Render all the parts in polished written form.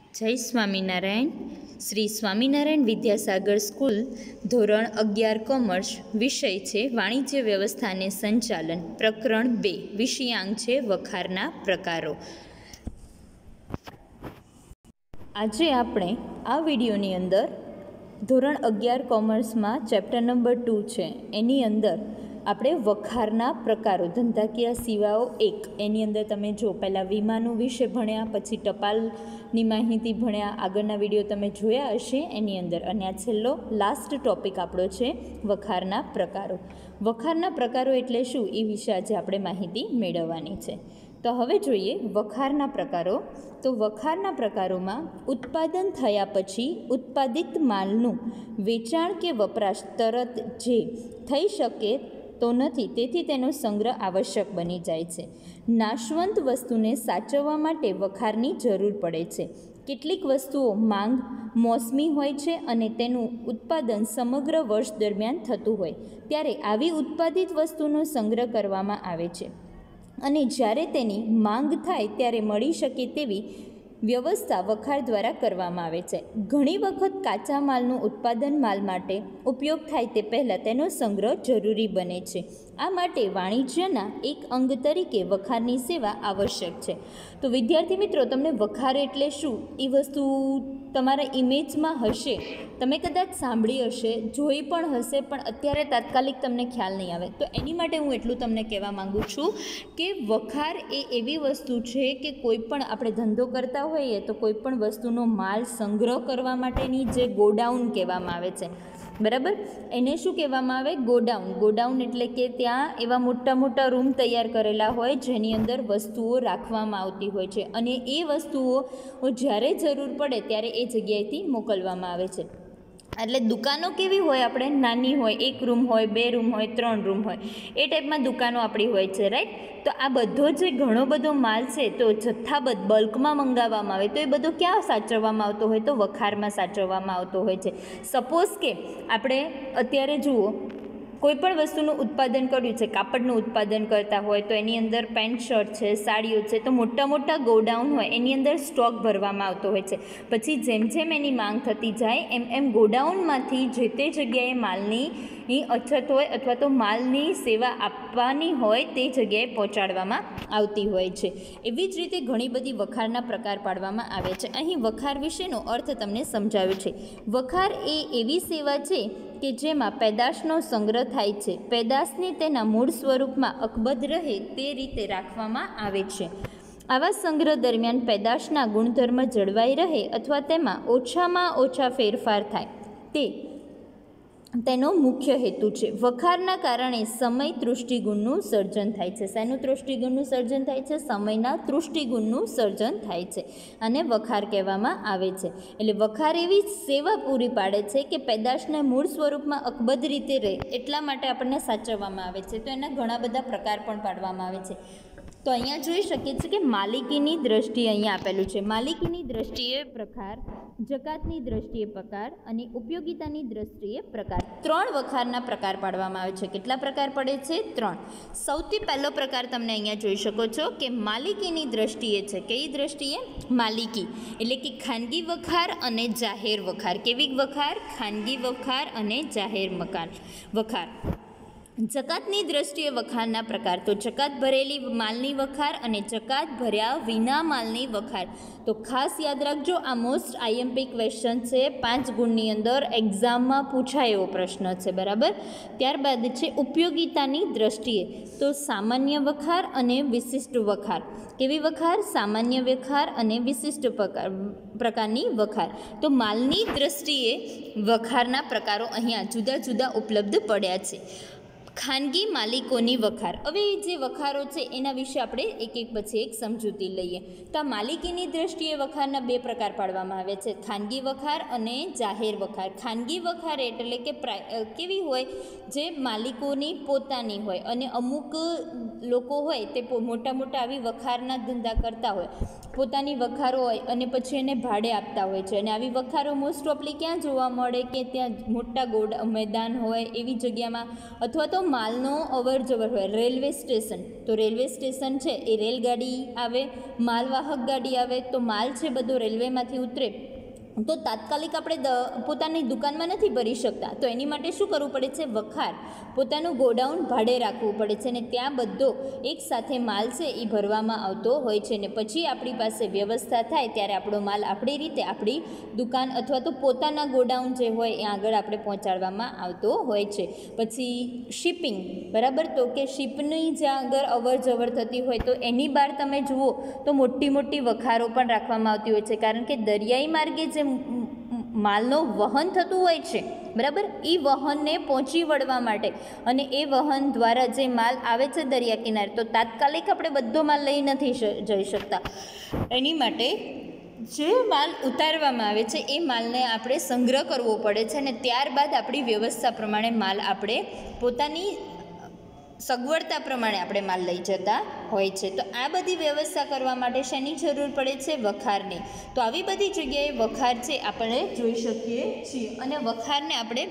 જય સ્વામિનારાયણ. શ્રી સ્વામિનારાયણ વિદ્યાસાગર સ્કૂલ ધોરણ 11 કોમર્સ. વિષય છે વાણિજ્ય વ્યવસ્થાને સંચાલન. પ્રકરણ 2. વિષયાંક છે વખારના પ્રકારો. આજે આપણે આ વિડીયોની અંદર ધોરણ 11 કોમર્સમાં ચેપ્ટર નંબર 2 છે એની અંદર આપણે વખારના પ્રકારો, ધંધાકીય સેવાઓ 1 એની અંદર તમે જો પહેલાં વીમાનું વિશે ભણ્યા, પછી ટપાલની માહિતી ભણ્યા, આગળના વિડીયો તમે જોયા હશે એની અંદર, અને આ છેલ્લો લાસ્ટ ટોપિક આપણો છે વખારના પ્રકારો. વખારના પ્રકારો એટલે શું એ વિશે આજે આપણે માહિતી મેળવવાની છે. તો હવે જોઈએ વખારના પ્રકારો. તો વખારના પ્રકારોમાં ઉત્પાદન થયા પછી ઉત્પાદિત માલનું વેચાણ કે વપરાશ તરત જે થઈ શકે તો નથી, તેથી તેનો સંગ્રહ આવશ્યક બની જાય છે. નાશવંત વસ્તુને સાચવવા માટે વખારની જરૂર પડે છે. કેટલીક વસ્તુઓ માંગ મોસમી હોય છે અને તેનું ઉત્પાદન સમગ્ર વર્ષ દરમિયાન થતું હોય, ત્યારે આવી ઉત્પાદિત વસ્તુનો સંગ્રહ કરવામાં આવે છે અને જ્યારે તેની માંગ થાય ત્યારે મળી શકે તેવી વ્યવસ્થા વખાર દ્વારા કરવામાં આવે છે. ઘણી વખત કાચા માલનું ઉત્પાદન માલ માટે ઉપયોગ થાય તે પહેલાં તેનો સંગ્રહ જરૂરી બને છે. આ માટે વાણિજ્યના એક અંગ તરીકે વખારની સેવા આવશ્યક છે. તો વિદ્યાર્થી મિત્રો, તમને વખાર એટલે શું એ વસ્તુ તમારા ઇમેજમાં હશે, તમે કદાચ સાંભળી હશે, જોઈ પણ હશે, પણ અત્યારે તાત્કાલિક તમને ખ્યાલ નહીં આવે. તો એની માટે હું એટલું તમને કહેવા માગું છું કે વખાર એ એવી વસ્તુ છે કે કોઈ પણ આપણે ધંધો કરતા હોઈએ તો કોઈ પણ વસ્તુનો માલ સંગ્રહ કરવા માટેની જે ગોડાઉન કહેવામાં આવે છે, બરાબર, એને શું કહેવામાં આવે? ગોડાઉન. ગોડાઉન એટલે કે ત્યાં એવા મોટા મોટા રૂમ તૈયાર કરેલા હોય જેની અંદર વસ્તુઓ રાખવામાં આવતી હોય છે અને એ વસ્તુઓ જ્યારે જરૂર પડે ત્યારે એ જગ્યાએથી મોકલવામાં આવે છે. એટલે દુકાનો કેવી હોય? આપણે નાની હોય, 1 રૂમ હોય, 2 રૂમ હોય, 3 રૂમ હોય, એ ટાઈપમાં દુકાનો આપણી હોય છે, રાઈટ. તો આ બધો જે ઘણો બધો માલ છે તો જથ્થાબદ્ધ બલ્કમાં મંગાવવામાં આવે તો એ બધો ક્યાં સાચવવામાં આવતો હોય? તો વખારમાં સાચવવામાં આવતો હોય છે. સપોઝ કે આપણે અત્યારે જુઓ કોઈ પણ વસ્તુનું ઉત્પાદન કર્યું છે, કાપડનું ઉત્પાદન કરતા હોય તો એની અંદર પેન્ટ શર્ટ છે, સાડીઓ છે, તો મોટા મોટા ગોડાઉન હોય એની અંદર સ્ટોક ભરવામાં આવતો હોય છે. પછી જેમ જેમ એની માંગ થતી જાય એમ એમ ગોડાઉનમાંથી જે તે જગ્યાએ માલની અછત હોય અથવા તો માલની સેવા આપવાની હોય તે જગ્યાએ પહોંચાડવામાં આવતી હોય છે. એવી જ રીતે ઘણી બધી વખારના પ્રકાર પાડવામાં આવે છે. અહીં વખાર વિશેનો અર્થ તમને સમજાવ્યો છે. વખાર એ એવી સેવા છે કે જેમાં પેદાશનો સંગ્રહ થાય છે. પેદાશને તેના મૂળ સ્વરૂપમાં અકબંધ રહે તે રીતે રાખવામાં આવે છે. આવા સંગ્રહ દરમિયાન પેદાશના ગુણધર્મ જળવાઈ રહે અથવા તેમાં ઓછામાં ઓછા ફેરફાર થાય તે તેનો મુખ્ય હેતુ છે. વખારના કારણે સમય તૃષ્ટિગુણનું સર્જન થાય છે. શેનું તૃષ્ટિગુણનું સર્જન થાય છે? સમયના તૃષ્ટિગુણનું સર્જન થાય છે અને વખાર કહેવામાં આવે છે. એટલે વખાર એવી સેવા પૂરી પાડે છે કે પેદાશના મૂળ સ્વરૂપમાં અકબંધ રીતે રહે એટલા માટે આપણને સાચવવામાં આવે છે. તો એના ઘણા બધા પ્રકાર પણ પાડવામાં આવે છે. તો અહીંયા જોઈ શકીએ છીએ કે માલિકીની દ્રષ્ટિએ અહીંયા આપેલું છે. માલિકીની દ્રષ્ટિએ પ્રકાર, જકાતની દ્રષ્ટિએ પ્રકાર અને ઉપયોગિતાની દ્રષ્ટિએ પ્રકાર. 3 વખારના પ્રકાર પાડવામાં આવે છે. કેટલા પ્રકાર પડે છે? 3. સૌથી પહેલો પ્રકાર તમને અહીંયા જોઈ શકો છો કે માલિકીની દ્રષ્ટિએ છે. કઈ દ્રષ્ટિએ? માલિકી એટલે કે ખાનગી વખાર અને જાહેર વખાર. કેવી વખાર? ખાનગી વખાર અને જાહેર વખાર. જકાતની દ્રષ્ટિએ વખારના પ્રકાર. તો જકાત ભરેલી માલની વખાર અને જકાત ભર્યા વિના માલની વખાર. તો ખાસ યાદ રાખજો, આ મોસ્ટ આઈએમપી ક્વેશ્ચન છે. 5 ગુણની અંદર એક્ઝામમાં પૂછાય એવો પ્રશ્ન છે, બરાબર. ત્યારબાદ છે ઉપયોગિતાની દ્રષ્ટિએ. તો સામાન્ય વખાર અને વિશિષ્ટ વખાર. કેવી વખાર? સામાન્ય વખાર અને વિશિષ્ટ પ્રકારની વખાર. તો માલની દ્રષ્ટિએ વખારના પ્રકારો અહીંયા જુદા જુદા ઉપલબ્ધ પડ્યા છે. ખાનગી માલિકોની વખાર. હવે જે વખારો છે એના વિશે આપણે એક એક પછી એક સમજૂતી લઈએ. તો આ માલિકીની દ્રષ્ટિએ વખારના 2 પ્રકાર પાડવામાં આવે છે. ખાનગી વખાર અને જાહેર વખાર. ખાનગી વખાર એટલે કે કેવી હોય? જે માલિકોની પોતાની હોય અને અમુક લોકો હોય તે મોટા મોટા આવી વખારના ધંધા કરતા હોય, પોતાની વખારો હોય અને પછી એને ભાડે આપતા હોય છે. અને આવી વખારો મોસ્ટ ઓફલી ક્યાં જોવા મળે? કે ત્યાં મોટા મેદાન હોય એવી જગ્યામાં અથવા તો તો માલનો અવર જવર હોય, રેલવે સ્ટેશન, તો રેલવે સ્ટેશન છે એ રેલગાડી આવે, માલવાહક ગાડી આવે, તો માલ છે બધો રેલવેમાંથી ઉતરે તો તાત્કાલિક આપણે પોતાની દુકાનમાં નથી ભરી શકતા, તો એની માટે શું કરવું પડે છે? વખાર, પોતાનું ગોડાઉન ભાડે રાખવું પડે છે અને ત્યાં બધો એક સાથે માલ છે એ ભરવામાં આવતો હોય છે. ને પછી આપણી પાસે વ્યવસ્થા થાય ત્યારે આપણો માલ આપણી રીતે આપણી દુકાન અથવા તો પોતાના ગોડાઉન જે હોય એ આગળ આપણે પહોંચાડવામાં આવતો હોય છે. પછી શિપિંગ, બરાબર, તો કે શિપની જ્યાં આગળ અવર જવર થતી હોય તો એની બહાર તમે જુઓ તો મોટી મોટી વખારો પણ રાખવામાં આવતી હોય છે, કારણ કે દરિયાઈ માર્ગે જે માલનો વહન થતું હોય છે, બરાબર, એ વહનને પહોંચી વળવા માટે અને એ વહન દ્વારા જે માલ આવે છે દરિયા કિનારે, તો તાત્કાલિક આપણે બધો માલ લઈ નથી જઈ શકતા. એની માટે જે માલ ઉતારવામાં આવે છે એ માલને આપણે સંગ્રહ કરવો પડે છે અને ત્યારબાદ આપણી વ્યવસ્થા પ્રમાણે માલ આપણે પોતાની સગવડતા પ્રમાણે આપણે માલ લઈ જતા હોય છે. તો આ બધી વ્યવસ્થા કરવા માટે શેની જરૂર પડે છે? વખારની. તો આવી બધી જગ્યાએ વખાર છે આપણે જોઈ શકીએ છીએ અને વખારને આપણે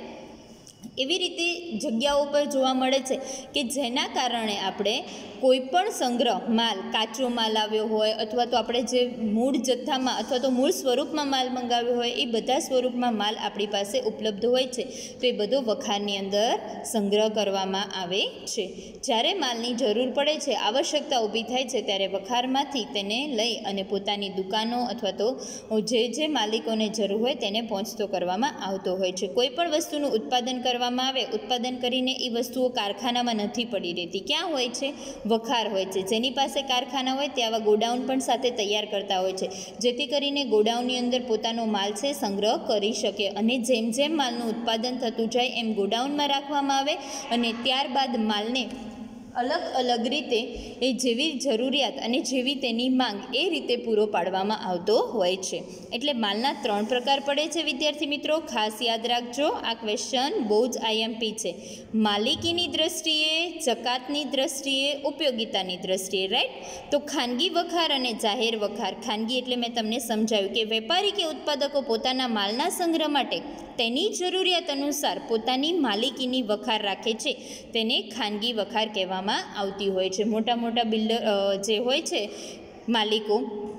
એવી રીતે જગ્યાઓ પર જોવા મળે છે કે જેના કારણે આપણે કોઈ પણ સંગ્રહ માલ, કાચો માલ આવ્યો હોય અથવા તો આપણે જે મૂળ જથ્થામાં અથવા તો મૂળ સ્વરૂપમાં માલ મંગાવ્યો હોય એ બધા સ્વરૂપમાં માલ આપણી પાસે ઉપલબ્ધ હોય છે, તો એ બધો વખારની અંદર સંગ્રહ કરવામાં આવે છે. જ્યારે માલની જરૂર પડે છે, આવશ્યકતા ઊભી થાય છે, ત્યારે વખારમાંથી તેને લઈ અને પોતાની દુકાનો અથવા તો જે માલિકોને જરૂર હોય તેને પહોંચતો કરવામાં આવતો હોય છે. કોઈ પણ વસ્તુનું ઉત્પાદન કરવામાં આવે, ઉત્પાદન કરીને એ વસ્તુઓ કારખાનામાં નથી પડી રહેતી. ક્યાં હોય છે? વખાર હોય છે. જેની પાસે કારખાના હોય તે આવા ગોડાઉન પણ સાથે તૈયાર કરતા હોય છે, જેથી કરીને ગોડાઉનની અંદર પોતાનો માલ છે સંગ્રહ કરી શકે અને જેમ જેમ માલનું ઉત્પાદન થતું જાય એમ ગોડાઉનમાં રાખવામાં આવે અને ત્યારબાદ માલને અલગ અલગ રીતે એ જેવી જરૂરિયાત અને જેવી તેની માંગ એ રીતે પૂરો પાડવામાં આવતો હોય છે. એટલે માલના 3 પ્રકાર પડે છે વિદ્યાર્થી મિત્રો, ખાસ યાદ રાખજો. આ ક્વેશ્ચન બહુ જ આઈએમપી છે. માલિકીની દ્રષ્ટિએ, જકાતની દ્રષ્ટિએ, ઉપયોગિતાની દ્રષ્ટિએ, રાઈટ. તો ખાનગી વખાર અને જાહેર વખાર. ખાનગી એટલે મેં તમને સમજાવ્યું કે વેપારી કે ઉત્પાદકો પોતાના માલના સંગ્રહ માટે તેની જરૂરિયાત અનુસાર પોતાની માલિકીની વખાર રાખે છે, તેને ખાનગી વખાર કહેવામાં આવતી હોય છે. મોટા મોટા બિલ્ડર જે હોય છે માલિકો,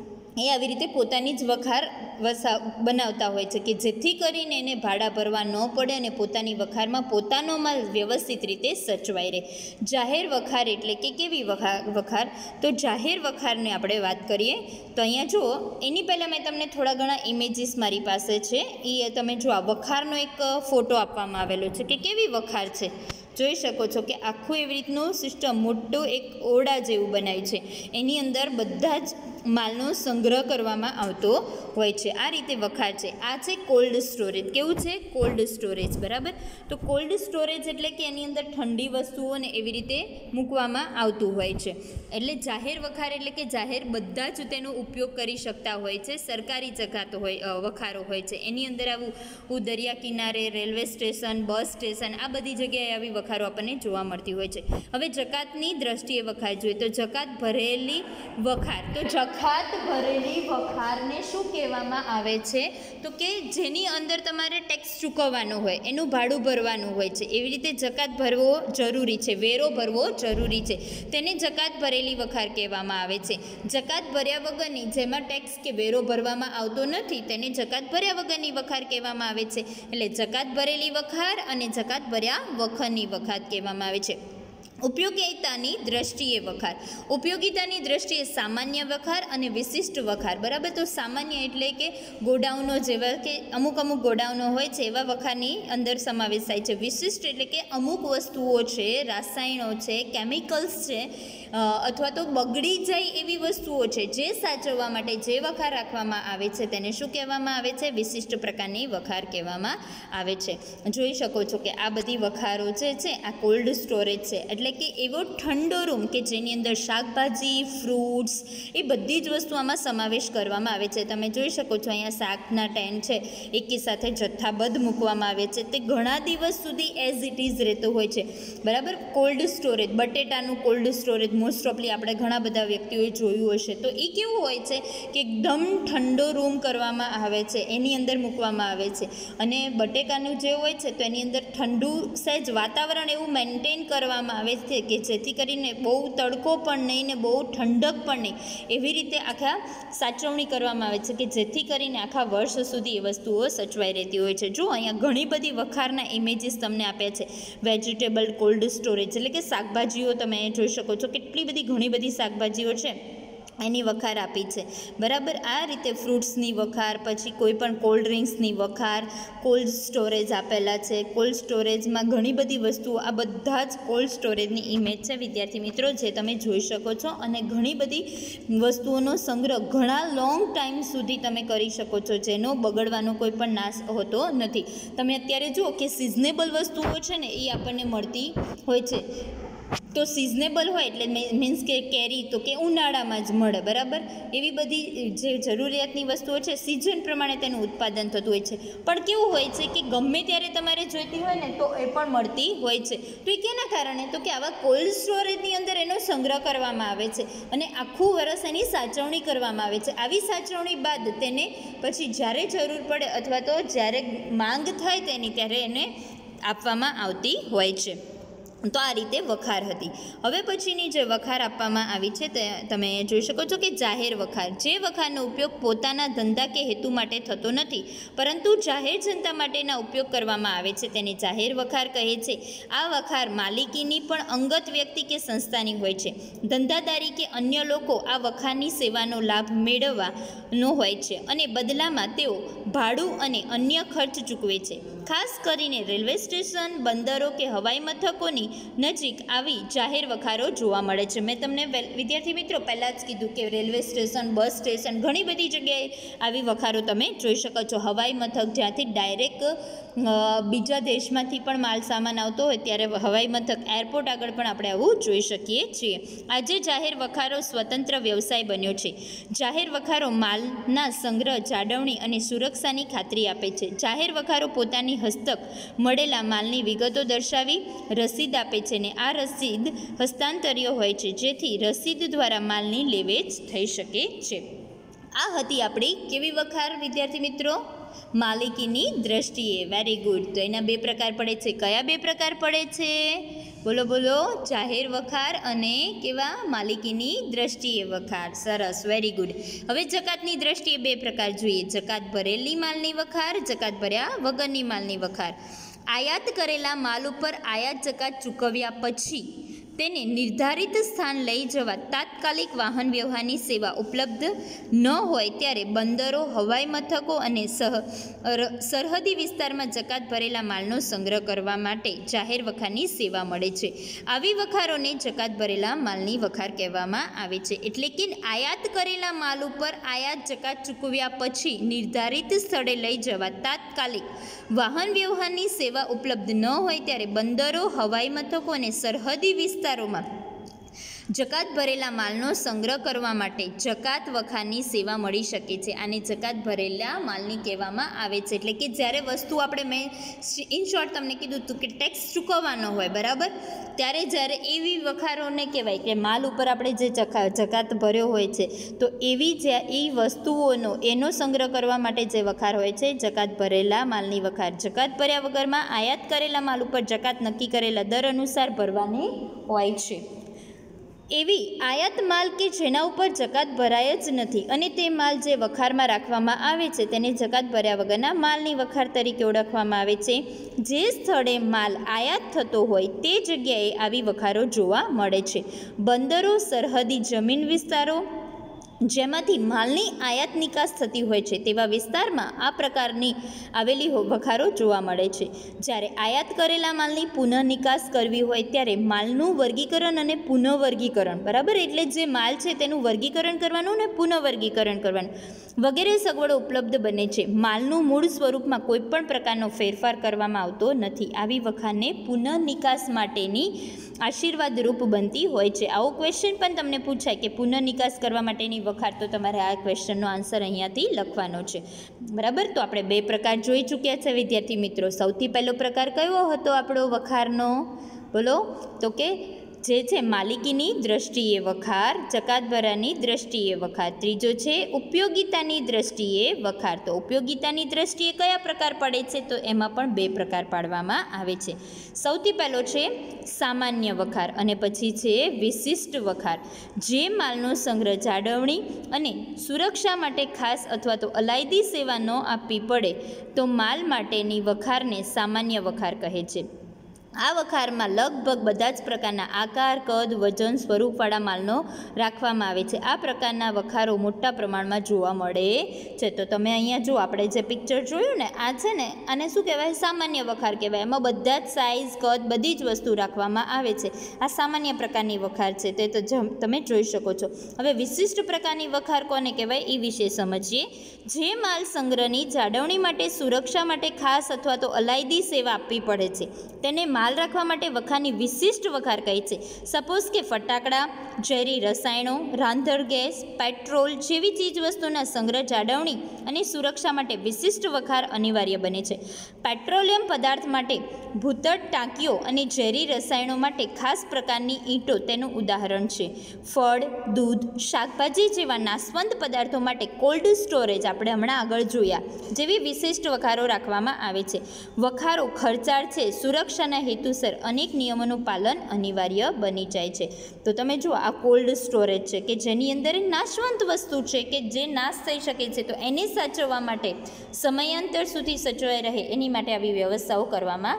એ આવી રીતે પોતાની જ વખાર બનાવતા હોય છે કે જેથી કરીને એને ભાડા ભરવા ન પડે અને પોતાની વખારમાં પોતાનો માલ વ્યવસ્થિત રીતે સચવાઈ રહે. જાહેર વખાર એટલે કે કેવી વખાર? તો જાહેર વખારની આપણે વાત કરીએ તો અહીંયા જુઓ, એની પહેલાં મેં તમને થોડા ઘણા ઇમેજીસ મારી પાસે છે, એ તમે જો આ વખારનો એક ફોટો આપવામાં આવેલો છે કે કેવી વખાર છે. જોઈ શકો છો કે આખું એવી રીતનું સિસ્ટમ મોટું એક ઓરડા જેવું બનાવ્યું છે, એની અંદર બધા જ માલનો સંગ્રહ કરવામાં આવતો હોય છે. આ રીતે વખાર છે. આ છે કોલ્ડ સ્ટોરેજ. કેવું છે? કોલ્ડ સ્ટોરેજ, બરાબર. તો કોલ્ડ સ્ટોરેજ એટલે કે એની અંદર ઠંડી વસ્તુઓને એવી રીતે મૂકવામાં આવતું હોય છે. એટલે જાહેર વખાર એટલે કે જાહેર બધા જ તેનો ઉપયોગ કરી શકતા હોય છે. સરકારી જકાતો હોય, વખારો હોય છે, એની અંદર આવું દરિયા કિનારે, રેલવે સ્ટેશન, બસ સ્ટેશન, આ બધી જગ્યાએ આવી વખારો આપણને જોવા મળતી હોય છે. હવે જકાતની દ્રષ્ટિએ વખાર જોઈએ તો જકાત ભરેલી વખાર. તો જકાત ભરેલી વખારને શું કહેવામાં આવે છે? તો કે જેની અંદર તમારે ટેક્સ ચૂકવવાનો હોય, એનું ભાડું ભરવાનું હોય છે, એવી રીતે જકાત ભરવો જરૂરી છે, વેરો ભરવો જરૂરી છે, તેને જકાત ભરેલી વખાર કહેવામાં આવે છે. જકાત ભર્યા વગરની, જેમાં ટેક્સ કે વેરો ભરવામાં આવતો નથી, તેને જકાત ભર્યા વગરની વખાર કહેવામાં આવે છે. એટલે જકાત ભરેલી વખાર અને જકાત ભર્યા વખરની વખાર કહેવામાં આવે છે. ઉપયોગિતાની દ્રષ્ટિએ વખાર. ઉપયોગિતાની દ્રષ્ટિએ સામાન્ય વખાર અને વિશિષ્ટ વખાર, બરાબર. તો સામાન્ય એટલે કે ગોડાઉનો જેવા કે અમુક ગોડાઉનો હોય છે એવા વખારની અંદર સમાવેશ થાય છે. વિશિષ્ટ એટલે કે અમુક વસ્તુઓ છે, રાસાયણો છે, કેમિકલ્સ છે, અથવા તો બગડી જાય એવી વસ્તુઓ છે, જે સાચવવા માટે જે વખાર રાખવામાં આવે છે તેને શું કહેવામાં આવે છે? વિશિષ્ટ પ્રકારની વખાર કહેવામાં આવે છે. જોઈ શકો છો કે આ બધી વખારો જે છે આ કોલ્ડ સ્ટોરેજ છે, એટલે કે એવો ઠંડો રૂમ કે જેની અંદર શાકભાજી, ફ્રૂટ્સ, એ બધી જ વસ્તુ આમાં સમાવેશ કરવામાં આવે છે. તમે જોઈ શકો છો અહીંયા શાકના ટેન છે, એકી સાથે જથ્થાબદ્ધ મૂકવામાં આવે છે, તે ઘણા દિવસ સુધી એઝ ઇટ ઇઝ રહેતો હોય છે, બરાબર. કોલ્ડ સ્ટોરેજ, બટેટાનું કોલ્ડ સ્ટોરેજ મોસ્ટ ઓફલી આપણે ઘણા બધા વ્યક્તિઓએ જોયું હશે. તો એ કેવું હોય છે કે એકદમ ઠંડો રૂમ કરવામાં આવે છે, એની અંદર મૂકવામાં આવે છે. અને બટેકાનું જે હોય છે તો એની અંદર ઠંડુ સહેજ વાતાવરણ એવું મેન્ટેન કરવામાં આવે છે કે જેથી કરીને બહુ તડકો પણ નહીં ને બહુ ઠંડક પણ નહીં, એવી રીતે આખા સાચવણી કરવામાં આવે છે કે જેથી કરીને આખા વર્ષ સુધી એ વસ્તુઓ સચવાઈ રહેતી હોય છે. જો અહીંયા ઘણી બધી વખારના ઇમેજીસ તમને આપ્યા છે. વેજીટેબલ કોલ્ડ સ્ટોરેજ એટલે કે શાકભાજીઓ તમે જોઈ શકો છો, કેટલી બધી ઘણી બધી શાકભાજીઓ છે એની વખાર આપી છે, બરાબર. આ રીતે ફ્રૂટ્સની વખાર, પછી કોઈ પણ કોલ્ડ ડ્રિંક્સની વખાર, કોલ્ડ સ્ટોરેજ આપેલા છે. કોલ્ડ સ્ટોરેજમાં ઘણી બધી વસ્તુઓ, આ બધા જ કોલ્ડ સ્ટોરેજની ઇમેજ છે વિદ્યાર્થી મિત્રો, જે તમે જોઈ શકો છો. અને ઘણી બધી વસ્તુઓનો સંગ્રહ ઘણા લોંગ ટાઈમ સુધી તમે કરી શકો છો, જેનો બગડવાનો કોઈ પણ નાશ હોતો નથી. તમે અત્યારે જુઓ કે સિઝનેબલ વસ્તુઓ છે ને એ આપણને મળતી હોય છે. તો સિઝનેબલ હોય એટલે મીન્સ કે કેરી તો કે ઉનાળામાં જ મળે, બરાબર. એવી બધી જે જરૂરિયાતની વસ્તુઓ છે સિઝન પ્રમાણે તેનું ઉત્પાદન થતું હોય છે. પણ કેવું હોય છે કે ગમે ત્યારે તમારે જોઈતી હોય ને તો એ પણ મળતી હોય છે. તો એ કેના કારણે? તો કે આવા કોલ્ડ સ્ટોરેજની અંદર એનો સંગ્રહ કરવામાં આવે છે અને આખું વરસ એની સાચવણી કરવામાં આવે છે. આવી સાચવણી બાદ તેને પછી જ્યારે જરૂર પડે અથવા તો જ્યારે માંગ થાય તેની, ત્યારે એને આપવામાં આવતી હોય છે. તો આ રીતે વખાર હતી. હવે પછીની જે વખાર આપવામાં આવી છે તે તમે જોઈ શકો છો કે જાહેર વખાર. જે વખારનો ઉપયોગ પોતાના ધંધા કે હેતુ માટે થતો નથી પરંતુ જાહેર જનતા માટેના ઉપયોગ કરવામાં આવે છે તેને જાહેર વખાર કહે છે. આ વખાર માલિકીની પણ અંગત વ્યક્તિ કે સંસ્થાની હોય છે. ધંધાદારી કે અન્ય લોકો આ વખારની સેવાનો લાભ મેળવવાનો હોય છે અને બદલામાં તેઓ ભાડું અને અન્ય ખર્ચ ચૂકવે છે. ખાસ કરીને રેલવે સ્ટેશન, બંદરો કે હવાઈ મથકોની નજીક આવી જાહેર વખારો જોવા મળે છે. મેં તમને વિદ્યાર્થી મિત્રો પહેલાં જ કીધું કે રેલવે સ્ટેશન, બસ સ્ટેશન, ઘણી બધી જગ્યાએ આવી વખારો તમે જોઈ શકો છો. હવાઈ મથક, જ્યાંથી ડાયરેક્ટ બીજા દેશમાંથી પણ માલ સામાન આવતો હોય ત્યારે હવાઈ મથક, એરપોર્ટ આગળ પણ આપણે આવું જોઈ શકીએ છીએ. આજે જાહેર વખારો સ્વતંત્ર વ્યવસાય બન્યો છે. જાહેર વખારો માલના સંગ્રહ, જાળવણી અને સુરક્ષાની ખાતરી આપે છે. જાહેર વખારો પોતાની હસ્તક મળેલા માલની વિગતો દર્શાવી રસીદ આપે છે ને આ રસીદ હસ્તાંતરીય હોય છે, જેથી રસીદ દ્વારા માલની લેવેચ થઈ શકે છે. આ હતી આપણી કેવી વખાર વિદ્યાર્થી મિત્રો? માલિકીની દ્રષ્ટિએ. Very good. તો એના બે પ્રકાર પડે છે. કયા બે પ્રકાર પડે છે? બોલો બોલો. જાહેર વખાર અને કેવા? માલિકીની દ્રષ્ટિએ વખાર. સરસ, વેરી ગુડ. હવે જકાતની દ્રષ્ટિએ બે પ્રકાર જોઈએ. જકાત ભરેલી માલની વખાર, જકાત ભર્યા વગરની માલની વખાર. આયાત કરેલા માલ ઉપર આયાત જકાત ચૂકવ્યા પછી તેને નિર્ધારિત સ્થાન લઈ જવા તાત્કાલિક વાહન વ્યવહારની સેવા ઉપલબ્ધ ન હોય ત્યારે બંદરો, હવાઈ મથકો અને સરહદી વિસ્તારમાં જકાત ભરેલા માલનો સંગ્રહ કરવા માટે જાહેર વખારની સેવા મળે છે. આવી વખારોને જકાત ભરેલા માલની વખાર કહેવામાં આવે છે. એટલે કે આયાત કરેલા માલ ઉપર આયાત જકાત ચૂકવ્યા પછી નિર્ધારિત સ્થળે લઈ જવા તાત્કાલિક વાહન વ્યવહારની સેવા ઉપલબ્ધ ન હોય ત્યારે બંદરો, હવાઈ મથકો અને સરહદી વિસ્તારોમાં જકાત ભરેલા માલનો સંગ્રહ કરવા માટે જકાત વખારની સેવા મળી શકે છે. આને જકાત ભરેલા માલની કહેવામાં આવે છે. એટલે કે જ્યારે વસ્તુ મેં ઇન શોર્ટ તમને કીધું હતું કે ટેક્સ ચૂકવવાનો હોય, બરાબર, ત્યારે જ્યારે એવી વખારોને કહેવાય કે માલ ઉપર આપણે જે જકાત ભર્યો હોય છે તો એ વસ્તુઓનો એનો સંગ્રહ કરવા માટે જે વખાર હોય છે જકાત ભરેલા માલની વખાર. જકાત ભર્યા વગરમાં આયાત કરેલા માલ ઉપર જકાત નક્કી કરેલા દર અનુસાર ભરવાની હોય છે. એવી આયાત માલ કે જેના ઉપર જકાત ભરાય જ નથી અને તે માલ જે વખારમાં રાખવામાં આવે છે તેને જકાત ભર્યા વગરના માલની વખાર તરીકે ઓળખવામાં આવે છે. જે સ્થળે માલ આયાત થતો હોય તે જગ્યાએ આવી વખારો જોવા મળે છે. બંદરો, સરહદી જમીન વિસ્તારો જેમાંથી માલની આયાત નિકાસ થતી હોય છે તેવા વિસ્તારમાં આ પ્રકારની આવેલી વખારો જોવા મળે છે. જ્યારે આયાત કરેલા માલની પુનઃ નિકાસ કરવી હોય ત્યારે માલનું વર્ગીકરણ અને પુનઃવર્ગીકરણ, બરાબર, એટલે જે માલ છે તેનું વર્ગીકરણ કરવાનું અને પુનઃવર્ગીકરણ કરવાનું વગેરે સગવડો ઉપલબ્ધ બને છે. માલનું મૂળ સ્વરૂપમાં કોઈપણ પ્રકારનો ફેરફાર કરવામાં આવતો નથી. આવી વખારને પુનઃ નિકાસ માટેની આશીર્વાદરૂપ બનતી હોય છે. આવો ક્વેશ્ચન પણ તમને પૂછાય કે પુનઃ નિકાસ કરવા માટેની વખાર, તો તમારે આ ક્વેશ્ચનનો આન્સર અહીંયાથી લખવાનો છે, બરાબર. તો આપણે બે પ્રકાર જોઈ ચૂક્યા છે વિદ્યાર્થી મિત્રો. સૌથી પહેલો પ્રકાર કયો હતો આપણો વખારનો? બોલો. તો કે જે છે માલિકીની દ્રષ્ટિએ વખાર, જકાતભરાની દ્રષ્ટિએ વખાર. ત્રીજો છે ઉપયોગિતાની દ્રષ્ટિએ વખાર. તો ઉપયોગિતાની દ્રષ્ટિએ કયા પ્રકાર પડે છે? તો એમાં પણ 2 પ્રકાર પાડવામાં આવે છે. સૌથી પહેલો છે સામાન્ય વખાર અને પછી છે વિશિષ્ટ વખાર. જે માલનો સંગ્રહ જાળવણી અને સુરક્ષા માટે ખાસ અથવા તો અલાયદી સેવા ન આપવી પડે તો માલ માટેની વખારને સામાન્ય વખાર કહે છે. આ વખારમાં લગભગ બધા જ પ્રકારના આકાર, કદ, વજન, સ્વરૂપવાળા માલનો રાખવામાં આવે છે. આ પ્રકારના વખારો મોટા પ્રમાણમાં જોવા મળે છે. તો તમે અહીંયા જુઓ, આપણે જે પિક્ચર જોયું ને, આ છે ને, આને શું કહેવાય? સામાન્ય વખાર કહેવાય. એમાં બધા જ સાઇઝ, કદ, બધી જ વસ્તુ રાખવામાં આવે છે. આ સામાન્ય પ્રકારની વખાર છે, તે તો તમે જોઈ શકો છો. હવે વિશિષ્ટ પ્રકારની વખાર કોને કહેવાય એ વિશે સમજીએ. જે માલ સંગ્રહની જાળવણી માટે, સુરક્ષા માટે ખાસ અથવા તો અલાયદી સેવા આપવી પડે છે તેને માલ રાખવા માટે વખારની વિશિષ્ટ વખાર કહે છે. સપોઝ કે ફટાકડા, ઝેરી રસાયણો, રાંધણ ગેસ, પેટ્રોલ જેવી ચીજવસ્તુના સંગ્રહ, જાળવણી અને સુરક્ષા માટે વિશિષ્ટ વખાર અનિવાર્ય બને છે. પેટ્રોલિયમ પદાર્થ માટે ભૂતળ ટાંકીઓ અને ઝેરી રસાયણો માટે ખાસ પ્રકારની ઈંટો તેનું ઉદાહરણ છે. ફળ, દૂધ, શાકભાજી જેવા નાશવંત પદાર્થો માટે કોલ્ડ સ્ટોરેજ, આપણે હમણાં આગળ જોયા, જેવી વિશિષ્ટ વખારો રાખવામાં આવે છે. વખારો ખર્ચાળ છે. સુરક્ષાના હેતુસર અનેક નિયમોનું પાલન અનિવાર્ય બની જાય છે. તો તમે જુઓ, આ કોલ્ડ સ્ટોરેજ છે કે જેની અંદર નાશવંત વસ્તુ છે કે જે નાશ થઈ શકે છે, તો એને સાચવવા માટે, સમયાંતર સુધી સચવાઈ રહે એની માટે આવી વ્યવસ્થાઓ કરવામાં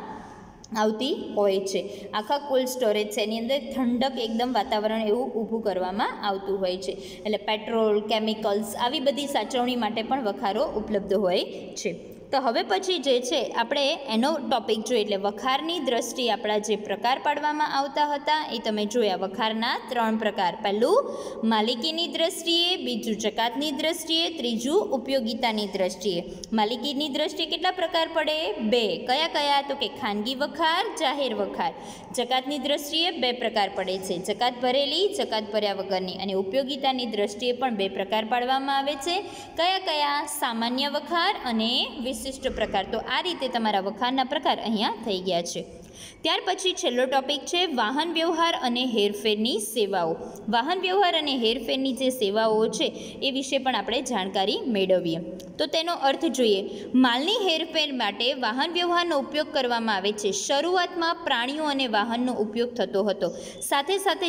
આવતી હોય છે. આખા કોલ્ડ સ્ટોરેજ છે એની અંદર ઠંડક એકદમ વાતાવરણ એવું ઊભું કરવામાં આવતું હોય છે. એટલે પેટ્રોલ, કેમિકલ્સ આવી બધી સાચવણી માટે પણ વખારો ઉપલબ્ધ હોય છે. તો હવે પછી જે છે આપણે એનો ટોપિક જોઈએ, એટલે વખારની દ્રષ્ટિએ આપણા જે પ્રકાર પાડવામાં આવતા હતા એ તમે જોયા. વખારના 3 પ્રકાર. પહેલું માલિકીની દ્રષ્ટિએ, બીજું જકાતની દ્રષ્ટિએ, ત્રીજું ઉપયોગિતાની દ્રષ્ટિએ. માલિકીની દ્રષ્ટિએ કેટલા પ્રકાર પડે? 2. કયા કયા? તો કે ખાનગી વખાર, જાહેર વખાર. જકાતની દ્રષ્ટિએ 2 પ્રકાર પડે છે, જકાત ભરેલી, જકાત ભર્યા વગરની. અને ઉપયોગિતાની દ્રષ્ટિએ પણ 2 પ્રકાર પાડવામાં આવે છે. કયા કયા? સામાન્ય વખાર અને વિશિષ્ટ પ્રકાર. તો આ રીતે તમારા વખારના પ્રકાર અહીંયા થઈ ગયા છે. ત્યાર પછી છેલ્લો ટોપિક છે વાહન વ્યવહાર અને હેરફેરની સેવાઓ. વાહન વ્યવહાર અને હેરફેરની જે સેવાઓ છે એ વિશે પણ આપણે જાણકારી મેળવીએ. તો તેનો અર્થ જોઈએ. માલની હેરફેર માટે વાહન વ્યવહારનો ઉપયોગ કરવામાં આવે છે. શરૂઆતમાં પ્રાણીઓ અને વાહનનો ઉપયોગ થતો હતો. સાથે સાથે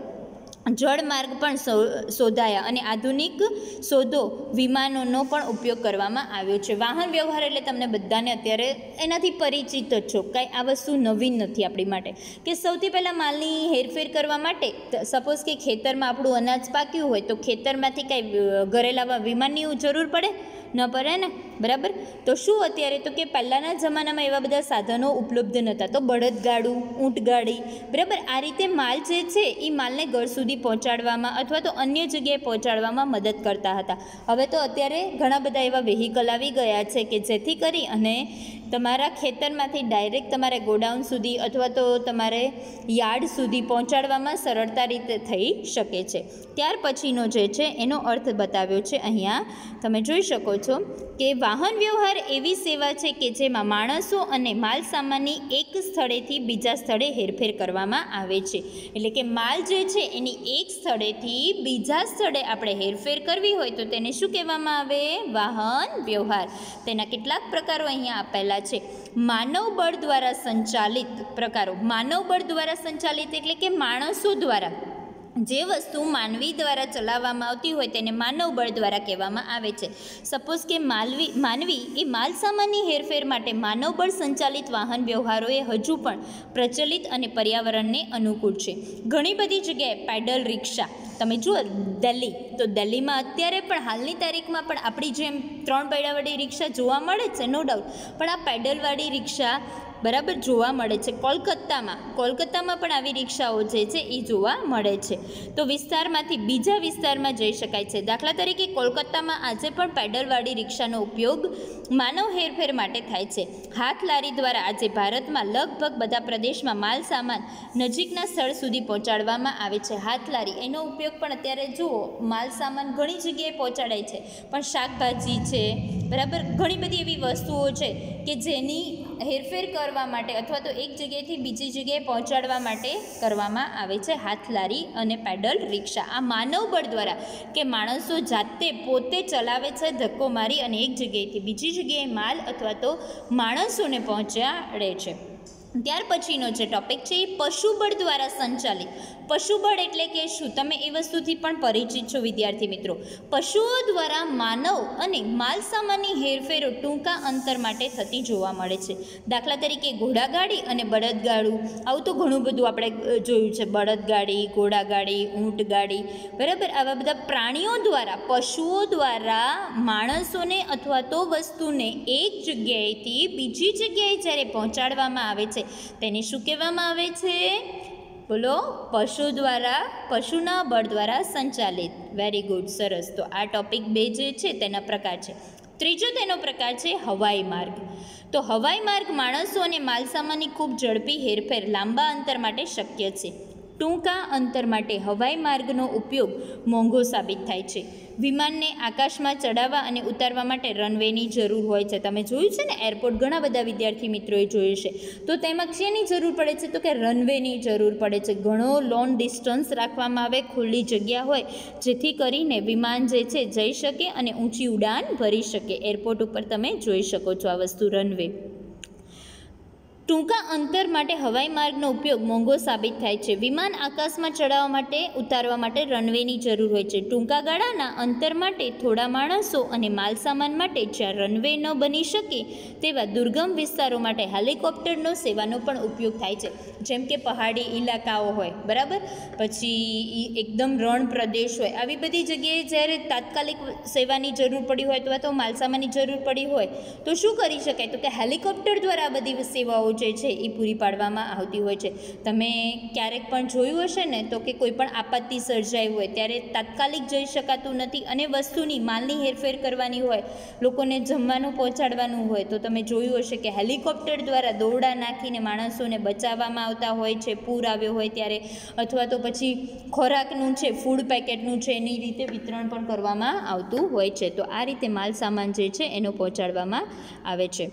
જળમાર્ગ પણ શોધાયા અને આધુનિક શોધો, વિમાનોનો પણ ઉપયોગ કરવામાં આવ્યો છે. વાહન વ્યવહાર એટલે તમને બધાને અત્યારે એનાથી પરિચિત જ છો, કાંઈ આ વસ્તુ નવીન નથી આપણી માટે. કે સૌથી પહેલાં માલની હેરફેર કરવા માટે, સપોઝ કે ખેતરમાં આપણું અનાજ પાક્યું હોય તો ખેતરમાંથી કાંઈ ઘરે લાવવા વિમાનની જરૂર પડે? ન પડે ને, બરાબર? તો શું અત્યારે, તો કે પહેલાંના જમાનામાં એવા બધા સાધનો ઉપલબ્ધ નહોતા, તો બળદગાડું, ઊંટગાડી, બરાબર, આ રીતે માલ જે છે એ માલને ઘર સુધી પહોંચાડવામાં અથવા તો અન્ય જગ્યાએ પહોંચાડવામાં મદદ કરતા હતા. હવે તો અત્યારે ઘણા બધા એવા વેહિકલ આવી ગયા છે કે જેથી કરી અને તમારા ખેતરમાંથી ડાયરેક્ટ તમારે ગોડાઉન સુધી અથવા તો તમારે યાર્ડ સુધી પહોંચાડવામાં સરળતા રીતે થઈ શકે છે. ત્યાર પછીનો જે છે એનો અર્થ બતાવ્યો છે અહીંયા. તમે જોઈ શકો છો કે વાહન વ્યવહાર એવી સેવા છે કે જેમાં માણસો અને માલ સામાનની એક સ્થળેથી બીજા સ્થળે હેરફેર કરવામાં આવે છે. એટલે કે માલ જે છે એની એક સ્થળેથી બીજા સ્થળે આપણે હેરફેર કરવી હોય તો તેને શું કહેવામાં આવે? વાહન વ્યવહાર. તેના કેટલાક પ્રકારો અહીંયા આપેલા છે. માનવ બળ દ્વારા સંચાલિત પ્રકારો. માનવ બળ દ્વારા સંચાલિત એટલે કે માણસો દ્વારા જે વસ્તુ માનવી દ્વારા ચલાવવામાં આવતી હોય તેને માનવ બળ દ્વારા કહેવામાં આવે છે. સપોઝ કે માનવી એ માલ સામાનની હેરફેર માટે માનવ બળ સંચાલિત વાહન વ્યવહારોએ હજુ પણ પ્રચલિત અને પર્યાવરણને અનુકૂળ છે. ઘણી બધી જગ્યાએ પેડલ રિક્ષા, તમે જુઓ દિલ્હી, તો દિલ્હીમાં અત્યારે પણ હાલની તારીખમાં પણ આપણી જેમ 3 પૈડાવાળી રિક્ષા જોવા મળે છે, નો ડાઉટ, પણ આ પેડલવાળી રિક્ષા બરાબર જોવા મળે છે. કોલકાતામાં પણ આવી રિક્ષાઓ જે છે એ જોવા મળે છે. તો વિસ્તારમાંથી બીજા વિસ્તારમાં જઈ શકાય છે. દાખલા તરીકે કોલકાતામાં આજે પણ પેડલવાળી રિક્ષાનો ઉપયોગ માનવ હેરફેર માટે થાય છે. હાથ લારી દ્વારા આજે ભારતમાં લગભગ બધા પ્રદેશમાં માલ સામાન નજીકના સ્થળ સુધી પહોંચાડવામાં આવે છે. હાથ લારી એનો ઉપયોગ પણ અત્યારે જુઓ, માલ સામાન ઘણી જગ્યાએ પહોંચાડાય છે, પણ શાકભાજી છે, બરાબર, ઘણી બધી એવી વસ્તુઓ છે કે જેની હેરફેર કરવા માટે અથવા તો એક જગ્યાએથી બીજી જગ્યાએ પહોંચાડવા માટે કરવામાં આવે છે હાથલારી અને પેડલ રિક્ષા. આ માનવબળ દ્વારા કે માણસો જાતે પોતે ચલાવે છે ધક્કો મારી અને એક જગ્યાએથી બીજી જગ્યાએ માલ અથવા તો માણસોને પહોંચાડે છે. ત્યાર પછીનો જે ટૉપિક છે એ પશુબળ દ્વારા સંચાલિત. પશુબળ એટલે કે શું? તમે એ વસ્તુથી પણ પરિચિત છો વિદ્યાર્થી મિત્રો. પશુઓ દ્વારા માનવ અને માલ સામાનની હેરફેરો ટૂંકા અંતર માટે થતી જોવા મળે છે. દાખલા તરીકે ઘોડાગાડી અને બળદગાડું, આવું તો ઘણું બધું આપણે જોયું છે. બળદગાડી, ઘોડાગાડી, ઊંટગાડી, બરાબર. આવા બધા પ્રાણીઓ દ્વારા, પશુઓ દ્વારા માણસોને અથવા તો વસ્તુને એક જગ્યાએથી બીજી જગ્યાએ જ્યારે પહોંચાડવામાં આવે છે તેને શું કહેવામાં આવે છે? બોલો. પશુ દ્વારા, પશુના બળ દ્વારા સંચાલિત. વેરી ગુડ, સરસ. તો આ ટોપિક 2 જે છે તેના પ્રકાર છે. ત્રીજો તેનો પ્રકાર છે હવાઈ માર્ગ. તો હવાઈ માર્ગ માણસો અને માલસામાનની ખૂબ ઝડપી હેરફેર લાંબા અંતર માટે શક્ય છે. ટૂંકા અંતર માટે હવાઈ માર્ગનો ઉપયોગ મોંઘો સાબિત થાય છે. વિમાનને આકાશમાં ચડાવવા અને ઉતારવા માટે રનવેની જરૂર હોય છે. તમે જોયું છે ને, એરપોર્ટ ઘણા બધા વિદ્યાર્થી મિત્રોએ જોયું છે. તો તેમાં શેની જરૂર પડે છે? તો કે રનવેની જરૂર પડે છે. ઘણો લોંગ ડિસ્ટન્સ રાખવામાં આવે, ખુલ્લી જગ્યા હોય, જેથી કરીને વિમાન જે છે જઈ શકે અને ઊંચી ઉડાન ભરી શકે. એરપોર્ટ ઉપર તમે જોઈ શકો છો આ વસ્તુ, રનવે. ટૂંકા અંતર માટે હવાઈ માર્ગનો ઉપયોગ મોંઘો સાબિત થાય છે. વિમાન આકાશમાં ચડાવવા માટે, ઉતારવા માટે રનવેની જરૂર હોય છે. ટૂંકા ગાળાના અંતર માટે થોડા માણસો અને માલસામાન માટે જ્યાં રનવે ન બની શકે તેવા દુર્ગમ વિસ્તારો માટે હેલિકોપ્ટરનો સેવાનો પણ ઉપયોગ થાય છે. જેમ કે પહાડી ઇલાકાઓ હોય, બરાબર, પછી એકદમ રણ પ્રદેશ હોય, આવી બધી જગ્યાએ જ્યારે તાત્કાલિક સેવાની જરૂર પડી હોય અથવા તો માલસામાનની જરૂર પડી હોય તો શું કરી શકાય? તો કે હેલિકોપ્ટર દ્વારા આ બધી સેવાઓ જે છે એ પૂરી પાડવામાં આવતી હોય છે. તમે ક્યારેક પણ જોયું હશે ને, તો કે કોઈ પણ આપત્તિ સર્જાઈ હોય ત્યારે તાત્કાલિક જઈ શકાતું નથી અને વસ્તુની, માલની હેરફેર કરવાની હોય, લોકોને જમવાનું પહોંચાડવાનું હોય, તો તમે જોયું હશે કે હેલિકોપ્ટર દ્વારા દોરડા નાખીને માણસોને બચાવવામાં આવતા હોય છે પૂર આવ્યો હોય ત્યારે, અથવા તો પછી ખોરાકનું છે, ફૂડ પેકેટનું છે, એની રીતે વિતરણ પણ કરવામાં આવતું હોય છે. તો આ રીતે માલ સામાન જે છે એનો પહોંચાડવામાં આવે છે.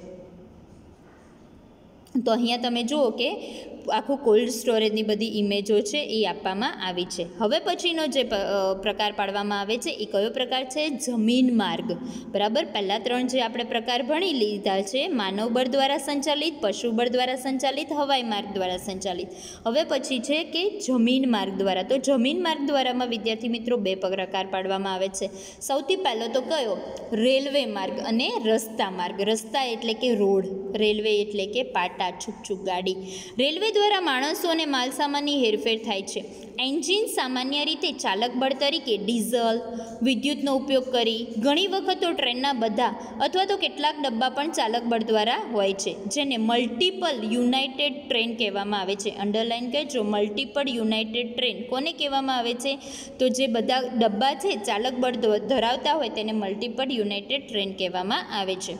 તો અહીંયા તમે જુઓ કે આખું કોલ્ડ સ્ટોરેજની બધી ઇમેજો છે એ આપવામાં આવી છે. હવે પછીનો જે પ્રકાર પાડવામાં આવે છે એ કયો પ્રકાર છે? જમીન માર્ગ. બરાબર. પહેલાં 3 જે આપણે પ્રકાર ભણી લીધા છે, માનવબળ દ્વારા સંચાલિત, પશુબળ દ્વારા સંચાલિત, હવાઈ માર્ગ દ્વારા સંચાલિત. હવે પછી છે કે જમીન માર્ગ દ્વારા. તો જમીન માર્ગ દ્વારામાં વિદ્યાર્થી મિત્રો 2 પ્રકાર પાડવામાં આવે છે. સૌથી પહેલો તો કયો? રેલવે માર્ગ અને રસ્તા માર્ગ. રસ્તા એટલે કે રોડ, રેલવે એટલે કે પાટા, છૂક ગાડી. રેલવે દ્વારા માણસો અને માલસામાનની હેરફેર થાય છે. એન્જિન સામાન્ય રીતે ચાલક બળ તરીકે ડીઝલ, વિદ્યુતનો ઉપયોગ કરી, ઘણી વખત તો ટ્રેનના બધા અથવા તો કેટલાક ડબ્બા પણ ચાલક બળ દ્વારા હોય છે, જેને મલ્ટિપલ યુનાઇટેડ ટ્રેન કહેવામાં આવે છે. અંડરલાઇન કરજો, મલ્ટિપલ યુનાઇટેડ ટ્રેન કોને કહેવામાં આવે છે? તો જે બધા ડબ્બા છે ચાલક બળ ધરાવતા હોય તેને મલ્ટિપલ યુનાઇટેડ ટ્રેન કહેવામાં આવે છે.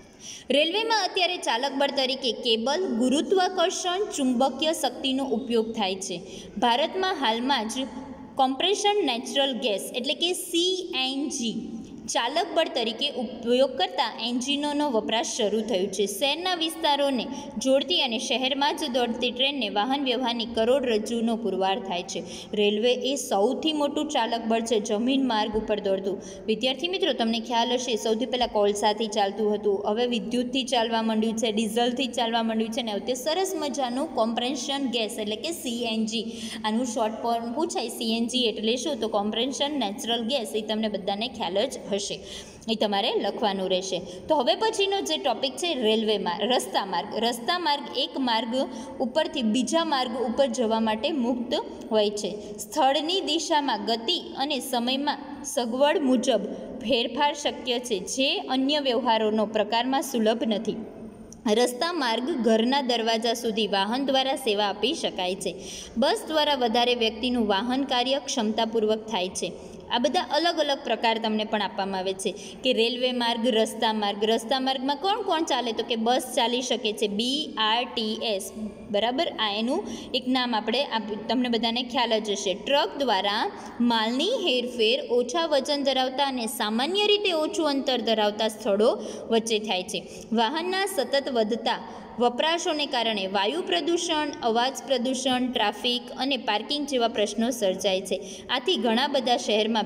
રેલવેમાં અત્યારે ચાલક બળ તરીકે કેબલ, ગુરુત્વાકર્ષણ, ચુંબકીય શક્તિનો ઉપયોગ થાય છે. ભારતમાં હાલમાં જ કોમ્પ્રેશન નેચરલ ગેસ એટલે કે CNG ચાલક બળ તરીકે ઉપયોગ કરતા એન્જિનોનો વપરાશ શરૂ થયો છે. શહેરના વિસ્તારોને જોડતી અને શહેરમાં જ દોડતી ટ્રેનને વાહન વ્યવહારની કરોડરજ્જુનો પુરવાર થાય છે. રેલવે એ સૌથી મોટું ચાલક બળ છે જમીન માર્ગ ઉપર દોડતું. વિદ્યાર્થી મિત્રો, તમને ખ્યાલ હશે, સૌથી પહેલાં કોલસાથી ચાલતું હતું, હવે વિદ્યુતથી ચાલવા માંડ્યું છે, ડીઝલથી ચાલવા માંડ્યું છે, ને હવે સરસ મજાનું કોમ્પ્રેશન ગેસ એટલે કે CNG, આનું શોર્ટ ફોર્મ પૂછાય. CNG એટલે શું? તો કોમ્પ્રેશન નેચરલ ગેસ. એ તમને બધાને ખ્યાલ જ હશે, એ તમારે લખવાનું રહેશે. તો હવે પછીનો જે ટોપિક છે રેલવેમાં રસ્તા માર્ગ. રસ્તા માર્ગ એક માર્ગ ઉપરથી બીજા માર્ગ ઉપર જવા માટે મુક્ત હોય છે. સ્થળની દિશામાં, ગતિ અને સમયમાં સગવડ મુજબ ફેરફાર શક્ય છે, જે અન્ય વ્યવહારોનો પ્રકારમાં સુલભ નથી. રસ્તા માર્ગ ઘરના દરવાજા સુધી વાહન દ્વારા સેવા આપી શકાય છે. બસ દ્વારા વધારે વ્યક્તિનું વાહન કાર્ય ક્ષમતાપૂર્વક થાય છે. આ બધા અલગ અલગ પ્રકાર તમને પણ આપવામાં આવે છે કે રેલવે માર્ગ, રસ્તા માર્ગ. રસ્તા માર્ગમાં કોણ કોણ ચાલે? તો કે બસ ચાલી શકે છે, BRTS, બરાબર. આ એનું એક નામ આપણે તમને બધાને ખ્યાલ જ હશે. ટ્રક દ્વારા માલની હેરફેર ઓછા વજન ધરાવતા અને સામાન્ય રીતે ઓછું અંતર ધરાવતા સ્થળો વચ્ચે થાય છે. વાહનના સતત વધતા વપરાશોને કારણે વાયુ પ્રદૂષણ, અવાજ પ્રદૂષણ, ટ્રાફિક અને પાર્કિંગ જેવા પ્રશ્નો સર્જાય છે. આથી ઘણા બધા શહેરમાં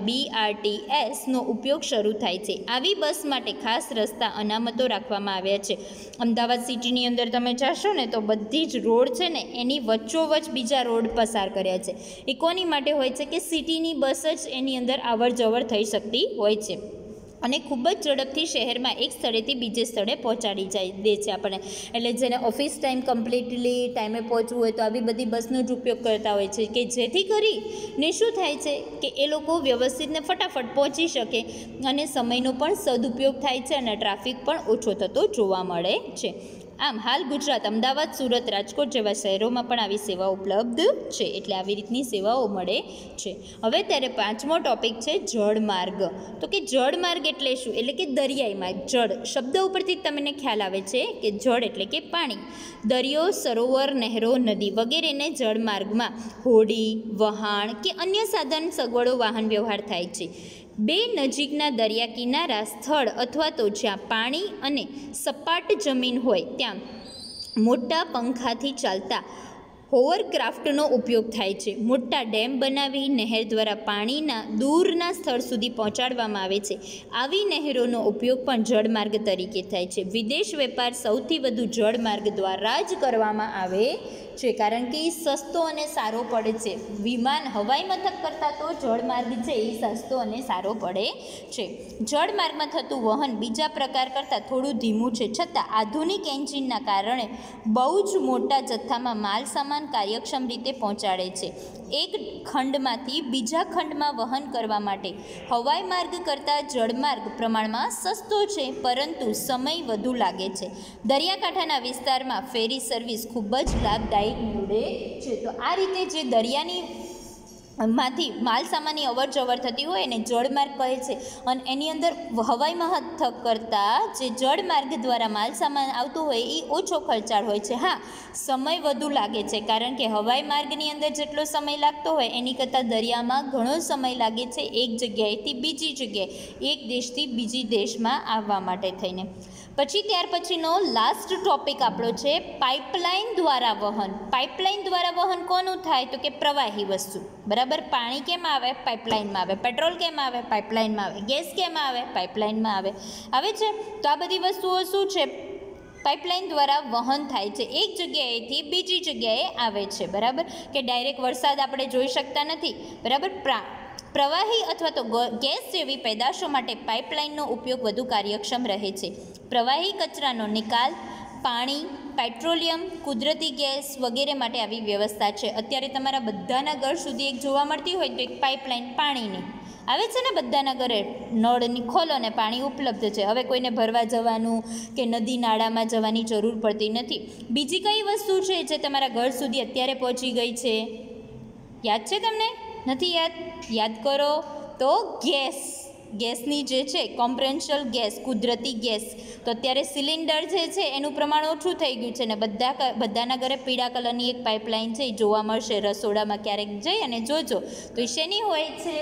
BRTSનો ઉપયોગ શરૂ થાય છે. આવી બસ માટે ખાસ રસ્તા અનામતો રાખવામાં આવ્યા છે. અમદાવાદ સિટીની અંદર તમે જશો ને તો બધી જ રોડ છે ને એની વચ્ચોવચ્ચ બીજા રોડ પસાર કર્યા છે. એ કોની માટે હોય છે કે સિટીની બસ જ એની અંદર અવર જવર થઈ શકતી હોય છે અને ખૂબ જ ઝડપથી શહેરમાં એક સ્થળેથી બીજે સ્થળે પહોંચાડી દે છે આપણને. એટલે જેને ઓફિસ ટાઈમ કમ્પ્લીટલી ટાઈમે પહોંચવું હોય તો આવી બધી બસનો જ ઉપયોગ કરતા હોય છે કે જેથી કરીને શું થાય છે કે એ લોકો વ્યવસ્થિત ને ફટાફટ પહોંચી શકે અને સમયનો પણ સદુપયોગ થાય છે અને ટ્રાફિક પણ ઓછો થતો જોવા મળે છે. આમ હાલ ગુજરાત, અમદાવાદ, સુરત, રાજકોટ જેવા શહેરોમાં પણ આવી સેવાઓ ઉપલબ્ધ છે. એટલે આવી રીતની સેવાઓ મળે છે. હવે ત્યારે પાંચમો ટોપિક છે જળમાર્ગ. તો કે જળમાર્ગ એટલે શું? એટલે કે દરિયાઈ માર્ગ. જળ શબ્દ ઉપરથી તમને ખ્યાલ આવે છે કે જળ એટલે કે પાણી. દરિયો, સરોવર, નહેરો, નદી વગેરેને જળમાર્ગમાં હોડી, વહાણ કે અન્ય સાધન સગવડો વાહન વ્યવહાર થાય છે. બે નજીકના દરિયા કિનારા સ્થળ અથવા તો જ્યાં પાણી અને સપાટ જમીન હોય ત્યાં મોટા પંખાથી ચાલતા હોવરક્રાફ્ટનો ઉપયોગ થાય છે. મોટા ડેમ બનાવી નહેર દ્વારા પાણીના દૂરના સ્થળ સુધી પહોંચાડવામાં આવે છે. આવી નહેરોનો ઉપયોગ પણ જળમાર્ગ તરીકે થાય છે. વિદેશ વેપાર સૌથી વધુ જળમાર્ગ દ્વારા જ કરવામાં આવે છે, કારણ કે એ સસ્તો અને સારો પડે છે. વિમાન, હવાઈ મથક કરતાં તો જળમાર્ગ છે એ સસ્તો અને સારો પડે છે. જળમાર્ગમાં થતું વહન બીજા પ્રકાર કરતાં થોડું ધીમું છે, છતાં આધુનિક એન્જિનના કારણે બહુ જ મોટા જથ્થામાં માલ સામાન કાર્યક્ષમ રીતે પહોંચાડે છે. એક ખંડમાંથી બીજા ખંડમાં વહન કરવા માટે હવાઈ માર્ગ કરતાં જળમાર્ગ પ્રમાણમાં સસ્તો છે, પરંતુ સમય વધુ લાગે છે. દરિયાકાંઠાના વિસ્તારમાં ફેરી સર્વિસ ખૂબ જ લાભદાયક નીવડે છે. તો આ રીતે જે દરિયાની માંથી માલ સામાનની અવર જવર થતી હોય એને જળમાર્ગ કહે છે, અને એની અંદર હવાઈ મથક કરતાં જે જળમાર્ગ દ્વારા માલ સામાન આવતું હોય એ ઓછો ખર્ચાળ હોય છે. હા, સમય વધુ લાગે છે, કારણ કે હવાઈ માર્ગની અંદર જેટલો સમય લાગતો હોય એની કરતાં દરિયામાં ઘણો સમય લાગે છે એક જગ્યાએથી બીજી જગ્યાએ, એક દેશથી બીજી દેશમાં આવવા માટે થઈને. પછી ત્યાર પછીનો લાસ્ટ ટોપિક આપણો છે પાઇપલાઇન દ્વારા વહન. પાઇપલાઇન દ્વારા વહન કોનું થાય? તો કે પ્રવાહી વસ્તુ. બરાબર, પાણી કેમ આવે? પાઇપલાઇનમાં આવે. પેટ્રોલ કેમ આવે? પાઇપલાઇનમાં આવે. ગેસ કેમ આવે? પાઇપલાઇનમાં આવે છે. તો આ બધી વસ્તુઓ શું છે? પાઇપલાઇન દ્વારા વહન થાય છે, એક જગ્યાએથી બીજી જગ્યાએ આવે છે. બરાબર, કે ડાયરેક્ટ વરસાદ આપણે જોઈ શકતા નથી. બરાબર, પ્રવાહી અથવા તો ગેસ જેવી પેદાશો માટે પાઇપલાઇનનો ઉપયોગ વધુ કાર્યક્ષમ રહે છે. પ્રવાહી કચરાનો નિકાલ, પાણી, પેટ્રોલિયમ, કુદરતી ગેસ વગેરે માટે આવી વ્યવસ્થા છે. અત્યારે તમારા બધાના ઘર સુધી એક જોવા મળતી હોય તો એક પાઇપલાઇન પાણીની આવે છે ને, બધાના ઘરે નળની ખોલો ને પાણી ઉપલબ્ધ છે. હવે કોઈને ભરવા જવાનું કે નદી નાળામાં જવાની જરૂર પડતી નથી. બીજી કઈ વસ્તુ છે જે તમારા ઘર સુધી અત્યારે પહોંચી ગઈ છે? યાદ છે તમને? નથી યાદ? યાદ કરો તો ગેસ. ગેસની જે છે કોમ્પ્રેન્શિયલ ગેસ, કુદરતી ગેસ. તો અત્યારે સિલિન્ડર જે છે એનું પ્રમાણ ઓછું થઈ ગયું છે ને બધાના ઘરે પીળા કલરની એક પાઇપલાઇન છે એ જોવા મળશે. રસોડામાં ક્યારેક જઈ અને જોજો તો એ શેની હોય છે?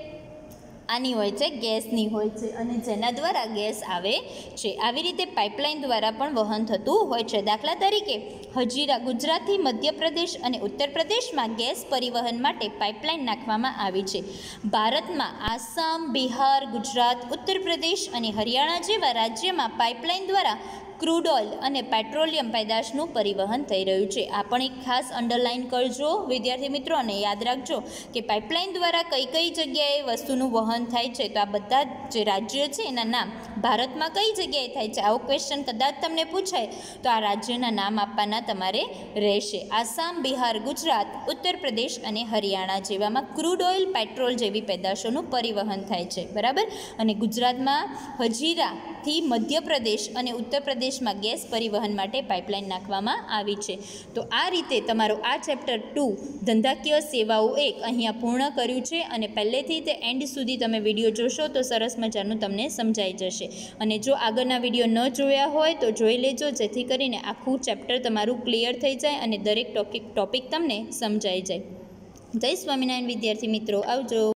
આની હોય છે, ગેસની હોય છે, અને જેના દ્વારા ગેસ આવે છે. આવી રીતે પાઇપલાઇન દ્વારા પણ વહન થતું હોય છે. દાખલા તરીકે હજીરા, ગુજરાતથી મધ્યપ્રદેશ અને ઉત્તર પ્રદેશમાં ગેસ પરિવહન માટે પાઇપલાઇન નાખવામાં આવી છે. ભારતમાં આસામ, બિહાર, ગુજરાત, ઉત્તર પ્રદેશ અને હરિયાણા જેવા રાજ્યમાં પાઇપલાઇન દ્વારા ક્રૂડ ઓઇલ અને પેટ્રોલિયમ પેદાશનું પરિવહન થઈ રહ્યું છે. આ પણ એક ખાસ અંડરલાઇન કરજો વિદ્યાર્થી મિત્રો, અને યાદ રાખજો કે પાઇપલાઇન દ્વારા કઈ કઈ જગ્યાએ વસ્તુનું વહન થાય છે. તો આ બધા જે રાજ્યો છે એના નામ ભારતમાં કઈ જગ્યાએ થાય છે, આવો ક્વેશ્ચન કદાચ તમને પૂછાય તો આ રાજ્યોના નામ આપવાના તમારે રહેશે. આસામ, બિહાર, ગુજરાત, ઉત્તર પ્રદેશ અને હરિયાણા જેવામાં ક્રૂડ ઓઇલ, પેટ્રોલ જેવી પેદાશોનું પરિવહન થાય છે. બરાબર, અને ગુજરાતમાં હજીરાથી મધ્યપ્રદેશ અને ઉત્તર પ્રદેશમાં ગેસ પરિવહન માટે પાઇપલાઇન નાખવામાં આવી છે. તો આ રીતે તમારો આ ચેપ્ટર 2 ધંધાકીય સેવાઓ 1 અહીંયા પૂર્ણ કર્યું છે, અને પહેલેથી તે એન્ડ સુધી તમે વિડીયો જોશો તો સરસ મજાનું તમને સમજાઈ જશે. અને જો આગળના વિડીયો ન જોયા હોય તો જોઈ લેજો, જેથી કરીને આખું ચેપ્ટર તમારું ક્લિયર થઈ જાય અને દરેક ટોપિક તમને સમજાઈ જાય. જય સ્વામિનારાયણ વિદ્યાર્થી મિત્રો, આવજો.